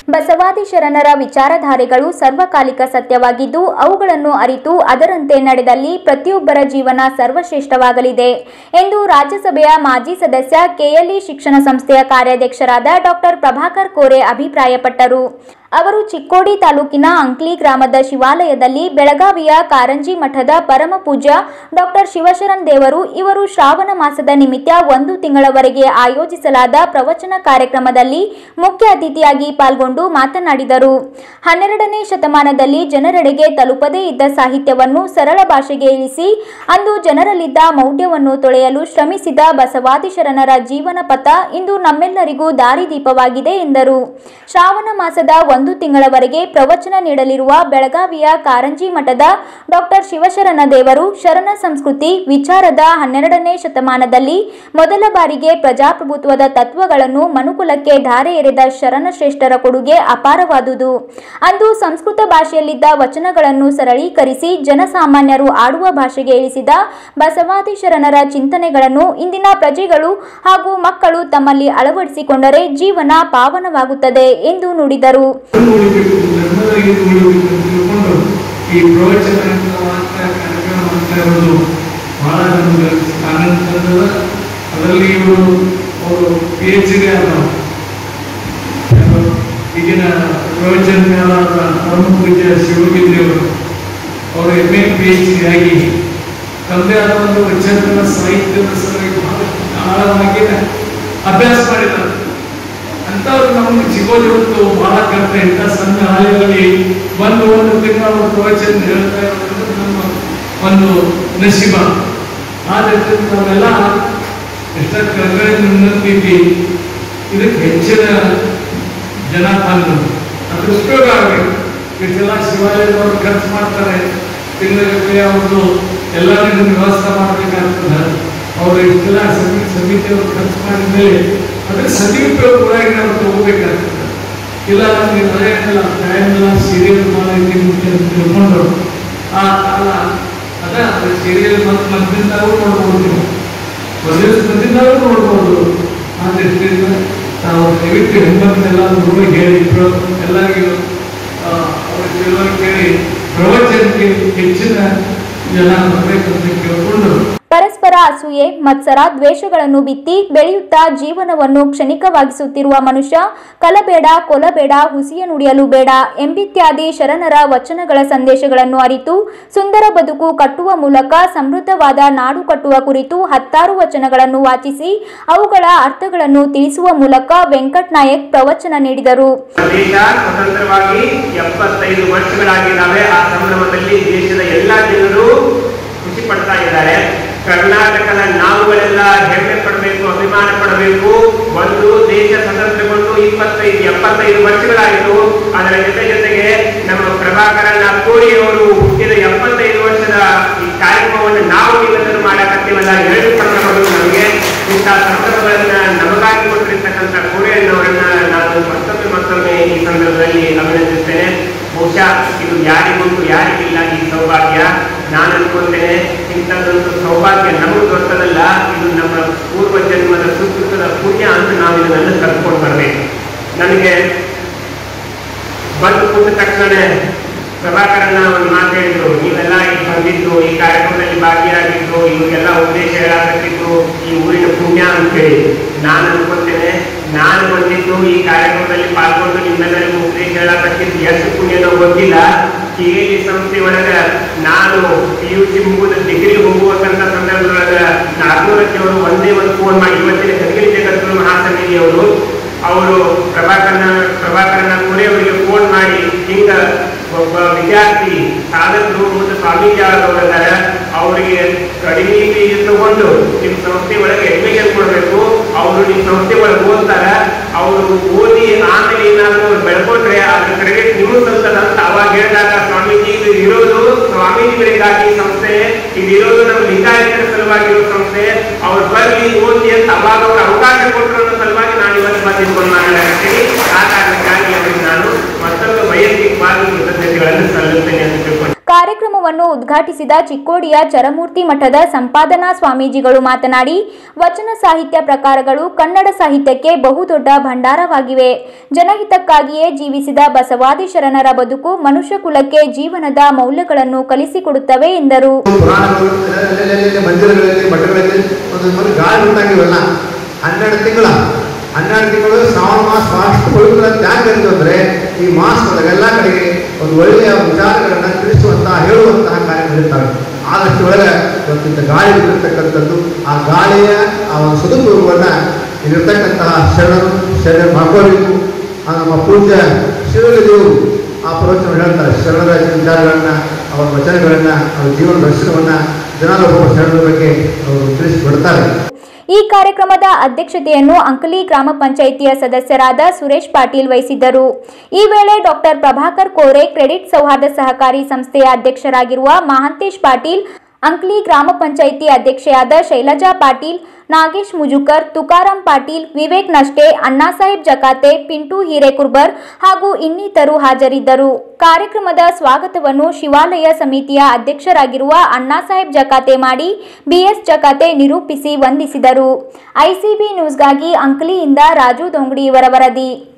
ಬಸವಾದಿ ಶರಣರ ವಿಚಾರಧಾರೆಗಳು ಸರ್ವಕಾಲಿಕ ಸತ್ಯವಾಗಿದ್ದು ಅವುಗಳನ್ನು ಅರಿತು ಅದರಂತೆ ನಡೆದಲ್ಲಿ ಪ್ರತಿಯೊಬ್ಬರ ಜೀವನ ಸರ್ವಶ್ರೇಷ್ಠವಾಗಲಿದೆ ಎಂದು ರಾಜ್ಯಸಭೆಯ ಮಾಜಿ ಸದಸ್ಯ ಕೆಎಲ್ಇ ಶಿಕ್ಷಣ ಸಂಸ್ಥೆಯ ಕಾರ್ಯಾಧ್ಯಕ್ಷರಾದ ಡಾಕ್ಟರ್ ಪ್ರಭಾಕರ್ ಕೋರೆ ಅಭಿಪ್ರಾಯಪಟ್ಟರು. ಅವರು ಚಿಕ್ಕೋಡಿ ತಾಲೂಕಿನ ಅಂಕ್ಲಿ ಗ್ರಾಮದ ಶಿವಾಲಯದಲ್ಲಿ ಬೆಳಗಾವಿಯ ಕಾರಂಜಿ ಮಠದ ಪರಮ ಪೂಜ್ಯ ಡಾಕ್ಟರ್ ಶಿವಶರಣ ದೇವರು ಇವರು ಶ್ರಾವಣ ಮಾಸದ ನಿಮಿತ್ತ 1 ತಿಂಗಳವರೆಗೆ ಆಯೋಜಿಸಲಾದ ಪ್ರವಚನ ಕಾರ್ಯಕ್ರಮದಲ್ಲಿ ಮುಖ್ಯ ಅತಿಥಿಯಾಗಿ ಪಾಲ್ಗೊಂಡು ಮಾತನಾಡಿದರು. 12ನೇ ಶತಮಾನದಲ್ಲಿ ಜನರೆಡೆಗೆ ತಲುಪದೇ ಇದ್ದ ಸಾಹಿತ್ಯವನ್ನು ಸರಳ ಭಾಷೆಗೆ ಇಳಿಸಿ ಅಂದು ಜನರಲ್ಲಿದ್ದ ಮೌಢ್ಯವನ್ನು ತೊಳೆಯಲು ಶ್ರಮಿಸಿದ ಬಸವಾದಿ ಶರಣರ ಜೀವನ ಪಥ ಇಂದು ನಮ್ಮೆಲ್ಲರಿಗೂ ದಾರಿದೀಪವಾಗಿದೆ ಎಂದರು. ಶ್ರಾವಣ ಮಾಸದ 1 ತಿಂಗಳವರೆಗೆ ಪ್ರವಚನ ನೀಡಲಿರುವ ಬೆಳಗಾವಿಯ ಕಾರಂಜಿ ಮಠದ ಡಾಕ್ಟರ್ ಶಿವಶರಣ ದೇವರು ಶರಣ ಸಂಸ್ಕೃತಿ ವಿಚಾರದ 12ನೇ ಶತಮಾನದಲ್ಲಿ ಮೊದಲ ಬಾರಿಗೆ ಪ್ರಜಾಪ್ರಭುತ್ವದ ತತ್ವಗಳನ್ನು ಮನುಕುಲಕ್ಕೆ ಧಾರೆ ಎರೆದ ಶರಣ ಶ್ರೇಷ್ಠರ ಕೊಡುಗೆ ಅಪಾರವಾದುದು. ಅಂದು ಸಂಸ್ಕೃತ ಭಾಷೆಯಲ್ಲಿದ್ದ ವಚನಗಳನ್ನು ಸರಳೀಕರಿಸಿ ಜನಸಾಮಾನ್ಯರು ಆಡುವ ಭಾಷೆಗೆ ಇಳಿಸಿದ ಬಸವಾದಿ ಶರಣರ ಚಿಂತನೆಗಳನ್ನು ಇಂದಿನ ಪ್ರಜೆಗಳು ಹಾಗೂ ಮಕ್ಕಳು ತಮ್ಮಲ್ಲಿ ಅಳವಡಿಸಿಕೊಂಡರೆ ಜೀವನ ಪಾವನವಾಗುತ್ತದೆ ಎಂದು ನುಡಿದರು. ಈ ಪ್ರವಚನ ಕಾರ್ಯಕ್ರಮ ಬಹಳ ನಮಗೆ ಆನಂದ ತಂದದ. ಅದರಲ್ಲಿ ಅವರು PhD ಈಗಿನ ಪ್ರವಚನಕಾರರಾದ ಪರಮ ಪೂಜ್ಯ ಶಿವಗಿರಿಯವರು ಅವರು MA PhD ಆಗಿ ತಮ್ಮದೇ ಆದ ಒಂದು ವಚನ ಸಾಹಿತ್ಯದ ಸಲುವಾಗಿ ಬಹಳ ಆಳವಾಗಿ ಅಭ್ಯಾಸ ಮಾಡಿದ್ದಾರೆ. ಅಂಥವ್ರು ನಮಗೆ ಸಿಗೋದು ಇವತ್ತು ಬಹಳ ಕಷ್ಟ. ಇಂಥ ಸಣ್ಣ ಹಾಲೆಯಲ್ಲಿ ಒಂದು ತಿಂಗಳ ಪ್ರವಚನ ಹೇಳ್ತಾ ಇರೋದು ನಮ್ಮ ಒಂದು ನಸೀಬ. ಆದ್ರೆ ನಾವೆಲ್ಲ ಎಷ್ಟ ಕರ್ನಾಟಕ ಇದಕ್ಕೆ ಹೆಚ್ಚಿನ ಜನ ತಂದು ಅದು ಉಪಯೋಗ ಆಗಬೇಕು. ಇಷ್ಟೆಲ್ಲ ಶಿವಾಲಯದವರು ಖರ್ಚು ಮಾಡ್ತಾರೆ, ತಿಂಗಳಿಗೆ ಅವ್ರದ್ದು ಎಲ್ಲರಿಗೂ ವ್ಯವಸ್ಥೆ ಮಾಡಬೇಕಾಗ್ತದೆ. ಅವರು ಇಷ್ಟೆಲ್ಲ ಸಮಿತಿಯವರು ಖರ್ಚು ಮಾಡಿದ ಮೇಲೆ ಅದ್ರ ಸದುಪಯೋಗವಾಗಿ ನಾವು ತಗೋಬೇಕಾಗ್ತದೆ. ಇಲ್ಲ ನಮಗೆ ಮನೆಯಲ್ಲ ಟೈಮೆಲ್ಲ ಸೀರಿಯಲ್ ತಿಳ್ಕೊಂಡು ಆ ಕಾಲ ಅದ ಸೀರಿಯಲ್ ಮಧ್ಯದಿಂದಾಗೂ ನೋಡ್ಬೋದು, ಮಧ್ಯದಿಂದಾಗೂ ನೋಡ್ಬೋದು. ಆ ದೃಷ್ಟಿಯಿಂದ ನಾವು ದಯವಿಟ್ಟು ಹೆಣ್ಮಕ್ಳೆಲ್ಲ ನೋಡಿ ಹೇಳಿದ್ರು ಎಲ್ಲರಿಗೂ ಅವ್ರ ತಿಳುವಳಿಕೆ ಹೇಳಿ ಪ್ರವಚನಕ್ಕೆ ಹೆಚ್ಚಿನ ಜನ ಬರಬೇಕಂತ ಕೇಳಿಕೊಂಡು ಪರಸ್ಪರ ಅಸೂಯೆ ಮತ್ಸರ ದ್ವೇಷಗಳನ್ನು ಬಿತ್ತಿ ಬೆಳೆಯುತ್ತಾ ಜೀವನವನ್ನು ಕ್ಷಣಿಕವಾಗಿಸುತ್ತಿರುವ ಮನುಷ್ಯ ಕಲಬೇಡ ಕೊಲಬೇಡ ಹುಸಿಯ ನುಡಿಯಲು ಬೇಡ ಎಂಬಿತ್ಯಾದಿ ಶರಣರ ವಚನಗಳ ಸಂದೇಶಗಳನ್ನು ಅರಿತು ಸುಂದರ ಬದುಕು ಕಟ್ಟುವ ಮೂಲಕ ಸಮೃದ್ಧವಾದ ನಾಡು ಕಟ್ಟುವ ಕುರಿತು 16 ವಚನಗಳನ್ನು ವಾಚಿಸಿ ಅವುಗಳ ಅರ್ಥಗಳನ್ನು ತಿಳಿಸುವ ಮೂಲಕ ವೆಂಕಟ್ ನಾಯಕ್ ಪ್ರವಚನ ನೀಡಿದರು. ಸ್ವತಂತ್ರವಾಗಿ 75 ವರ್ಷಗಳಾಗಿದ್ದಾವೆ. ಆ ಸಂಭ್ರಮದಲ್ಲಿ ದೇಶದ ಎಲ್ಲ ಜನರು ಖುಷಿ ಪಡ್ತಾ ಇದ್ದಾರೆ. ಕರ್ನಾಟಕದ ನಾವುಗಳೆಲ್ಲ ಹೆಮ್ಮೆ ಪಡಬೇಕು, ಅಭಿಮಾನ ಪಡಬೇಕು. ಒಂದು ದೇಶ ಸ್ವತಂತ್ರಗೊಂಡು 75 ವರ್ಷಗಳಾಯಿತು. ಅದರ ಜೊತೆಗೆ ನಮ್ಮ ಪ್ರಭಾಕರಣ್ಣ ಕೋರಿಯವರು ಹುಟ್ಟಿದ 75 ವರ್ಷದ ಈ ಕಾರ್ಯಕ್ರಮವನ್ನು ನಾವು ನೀವೆಲ್ಲರೂ ಮಾಡಕತ್ತೀವಲ್ಲ, ಹೇಳಿಕೊಳ್ಳಬಹುದು. ನಮಗೆ ಇಂಥ ಸಂದರ್ಭಗಳನ್ನ ನಮಗಾಗಿ ಕೊಟ್ಟಿರ್ತಕ್ಕಂಥ ಕೋರಿಯಣ್ಣವರನ್ನ ನಾನು ಮತ್ತೊಮ್ಮೆ ಈ ಸಂದರ್ಭದಲ್ಲಿ ಅಭಿನಂದಿಸ್ತೇನೆ. ಬಹುಶಃ ಇದು ಯಾರಿಗುಂಟು ಯಾರಿಗಿಲ್ಲ ಈ ಸೌಭಾಗ್ಯ. ನಾನು ಅನ್ಕೊಳ್ತೇನೆ ಇಂಥದ್ದೊಂದು ಸೌಭಾಗ್ಯ ನಮಗೆ ದೊರೆತದಲ್ಲ, ಇದು ನಮ್ಮ ಪೂರ್ವ ಜನ್ಮದ ಸುಕೃತದ ಪುಣ್ಯ ಅಂತ ನಾವು ಇದನ್ನೆಲ್ಲ ಕಲ್ತ್ಕೊಂಡು ಬರಬೇಕು. ನನಗೆ ಬಂದು ಕೂತ ತಕ್ಷಣ ಪ್ರಭಾಕರನ್ನ ಒಂದು ಮಾತು ಹೇಳಿದ್ರು, ನೀವೆಲ್ಲ ಇಲ್ಲಿ ಬಂದಿದ್ದು, ಈ ಕಾರ್ಯಕ್ರಮದಲ್ಲಿ ಭಾಗಿಯಾಗಿದ್ದು, ಇವ್ರಿಗೆಲ್ಲ ಉದ್ದೇಶ ಹೇಳಾಕತ್ತಿದ್ದು ಈ ಊರಿನ ಪುಣ್ಯ ಅಂತೇಳಿ. ನಾನು ಅನ್ಕೊಳ್ತೇನೆ ನಾನು ಬಂದಿದ್ದು ಈ ಕಾರ್ಯಕ್ರಮದಲ್ಲಿ ಪಾಲ್ಗೊಂಡು ನಿಮ್ಮೆಲ್ಲರಿಗೂ ಉದ್ದೇಶ ಹೇಳಾಕತ್ತಿದ್ದು ಎಷ್ಟು ಪುಣ್ಯನೋ ಗೊತ್ತಿಲ್ಲ. KLE ಸಂಸ್ಥೆ ಒಳಗ ನಾನು PUC ಮುಗಿದ ಡಿಗ್ರಿ ಹೋಗುವಂತ ಸಂದರ್ಭದೊಳಗ 400 ಅವರು ಒಂದೇ ಒಂದು ಫೋನ್ ಮಾಡಿ, ಇವತ್ತಿನ ಕಲಿಕೆ ಜಗತ್ತು ಮಹಾಸಮಿತಿಯವರು ಅವರು ಪ್ರಭಾಕರಣ್ಣ ಕೋರೆ ಅವರಿಗೆ ಫೋನ್ ಮಾಡಿ ಹಿಂಗ ಒಬ್ಬ ವಿದ್ಯಾರ್ಥಿ ಸಾಧಕರು ಮತ್ತು ಸ್ವಾಮೀಜಿ ಅವರಿದ್ದಾರೆ, ಅವರಿಗೆ ಕಡಿಮೆ ಫೀಸ್ ತಗೊಂಡು ನಿಮ್ಮ ಸಂಸ್ಥೆ ಒಳಗೆ ಅಡ್ಮಿಷನ್ ಕೊಡಬೇಕು. ಅವರು ನಿಮ್ಮ ಸಂಸ್ಥೆ ಒಳಗೆ ಓದ್ತಾರ, ಅವರು ಓದಿ ಆಮೇಲೆ ಏನಾದರೂ ಅವ್ರು ಬೆಳ್ಕೊಂಡ್ರೆ ಅದ್ರ ಕ್ರೆಡಿಟ್ ನಿಮಗೂ ಸಲ್ತದ ಅಂತ ಅವಾಗ ಹೇಳಿದಾಗ, ಸ್ವಾಮೀಜಿ ಇದು ಇರೋದು ಸ್ವಾಮೀಜಿಗಳಿಗಾಗಿ ಸಂಸ್ಥೆ, ಇದು ಇರೋದು ನಮ್ಮ ಲಿಂಗಾಯತರ ಸಲುವಾಗಿರೋ ಸಂಸ್ಥೆ, ಅವ್ರು ಬರ್ಲಿ ಓದಿ ಅಂತ ಅವಾಗ ಅವ್ರು ಅವಕಾಶ ಕೊಟ್ಟರು ಅನ್ನೋ ಸಲುವಾಗಿ ನಾನು ಇವತ್ತು ಬಂದಿದ್ಕೊಂಡು ಮಾತಾಡ್ತೀನಿ. ಆ ಕಾರಣಕ್ಕಾಗಿ ಅವರಿಗೆ ನಾನು ಮತ್ತೊಂದು ವೈಯಕ್ತಿಕವಾಗಿ ಕೃತಜ್ಞತೆಗಳನ್ನು ಸಲ್ಲಿಸುತ್ತೇನೆ ಅಂತ ತಿಳ್ಕೊಂಡು ಕಾರ್ಯಕ್ರಮವನ್ನು ಉದ್ಘಾಟಿಸಿದ ಚಿಕ್ಕೋಡಿಯ ಚರಮೂರ್ತಿ ಮಠದ ಸಂಪಾದನಾ ಸ್ವಾಮೀಜಿಗಳು ಮಾತನಾಡಿ, ವಚನ ಸಾಹಿತ್ಯ ಪ್ರಕಾರಗಳು ಕನ್ನಡ ಸಾಹಿತ್ಯಕ್ಕೆ ಬಹುದೊಡ್ಡ ಭಂಡಾರವಾಗಿವೆ. ಜನಹಿತಕ್ಕಾಗಿಯೇ ಜೀವಿಸಿದ ಬಸವಾದಿ ಶರಣರ ಬದುಕು ಮನುಷ್ಯ ಕುಲಕ್ಕೆ ಜೀವನದ ಮೌಲ್ಯಗಳನ್ನು ಕಲಿಸಿಕೊಡುತ್ತವೆ ಎಂದರು. ಹನ್ನೆರಡು ತಿಂಗಳು ಶ್ರಾವಣ ಮಾಸ ಅಷ್ಟು ಪವಿತ್ರ ತ್ಯಾಗಂದು ಅಂದರೆ ಈ ಮಾಸದೊಳಗೆಲ್ಲ ಕಡೆಗೆ ಒಂದು ಒಳ್ಳೆಯ ವಿಚಾರಗಳನ್ನು ತಿಳಿಸುವಂತಹ ಹೇಳುವಂತಹ ಕಾರ್ಯ ನಡೆಯುತ್ತವೆ. ಆದಷ್ಟು ಒಳಗೆ ಇವತ್ತಿಂದ ಗಾಳಿ ಇರತಕ್ಕಂಥದ್ದು, ಆ ಗಾಳಿಯ ಆ ಒಂದು ಸದುಪಯೋಗವನ್ನು ಇಲ್ಲಿರ್ತಕ್ಕಂತಹ ಶರಣರು ಮಾಡ್ಕೋಬೇಕು. ನಮ್ಮ ಪೂಜ್ಯ ಶಿವಲಿದೇವರು ಆ ಪ್ರವಚನ ಹೇಳ್ತಾರೆ. ಶರಣರ ವಿಚಾರಗಳನ್ನು, ಅವರ ವಚನಗಳನ್ನು, ಅವರ ಜೀವನ ದರ್ಶನವನ್ನು ಜನರ ಶರಣರ ಬಗ್ಗೆ ಅವರು ತಿಳಿಸಿಕೊಡ್ತಾರೆ. ಈ ಕಾರ್ಯಕ್ರಮದ ಅಧ್ಯಕ್ಷತೆಯನ್ನು ಅಂಕಲಿ ಗ್ರಾಮ ಪಂಚಾಯಿತಿಯ ಸದಸ್ಯರಾದ ಸುರೇಶ್ ಪಾಟೀಲ್ ವಹಿಸಿದ್ದರು. ಈ ವೇಳೆ ಡಾಕ್ಟರ್ ಪ್ರಭಾಕರ್ ಕೋರೆ, ಕ್ರೆಡಿಟ್ ಸೌಹಾರ್ದ ಸಹಕಾರಿ ಸಂಸ್ಥೆಯ ಅಧ್ಯಕ್ಷರಾಗಿರುವ ಮಹಾಂತೇಶ್ ಪಾಟೀಲ್, ಅಂಕಲಿ ಗ್ರಾಮ ಪಂಚಾಯಿತಿ ಅಧ್ಯಕ್ಷೆಯಾದ ಶೈಲಜಾ ಪಾಟೀಲ್, ನಾಗೇಶ್ ಮುಜುಕರ್, ತುಕಾರಾಂ ಪಾಟೀಲ್, ವಿವೇಕ್ ನಷ್ಟೆ, ಅಣ್ಣಾಸಾಹೇಬ್ ಜಕಾತೆ, ಪಿಂಟು ಹಿರೇಕುರ್ಬರ್ ಹಾಗೂ ಇನ್ನಿತರು ಹಾಜರಿದ್ದರು. ಕಾರ್ಯಕ್ರಮದ ಸ್ವಾಗತವನ್ನು ಶಿವಾಲಯ ಸಮಿತಿಯ ಅಧ್ಯಕ್ಷರಾಗಿರುವ ಅಣ್ಣಾಸಾಹೇಬ್ ಜಕಾತೆ ಮಾಡಿ, ಬಿಎಸ್ ಜಕಾತೆ ನಿರೂಪಿಸಿ ವಂದಿಸಿದರು. ಐಸಿಬಿ ನ್ಯೂಸ್ಗಾಗಿ ಅಂಕಲಿಯಿಂದ ರಾಜು ದೊಂಗಡಿ ಇವರ ವರದಿ.